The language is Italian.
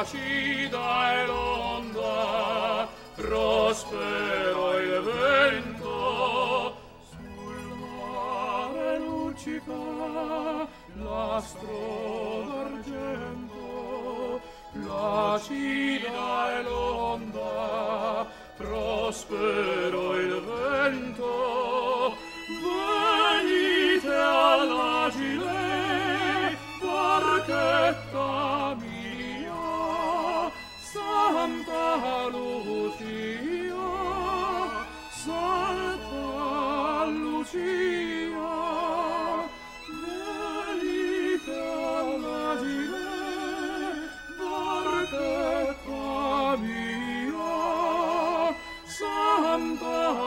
placida e l'onda, prospero il vento, sul mare luccica l'astro d'argento, placida e l'onda, prospero il vento. Venite all'agile, barchetta mia, Santa Lucia, Santa Lucia. Venite all'agile, barchetta mia, Santa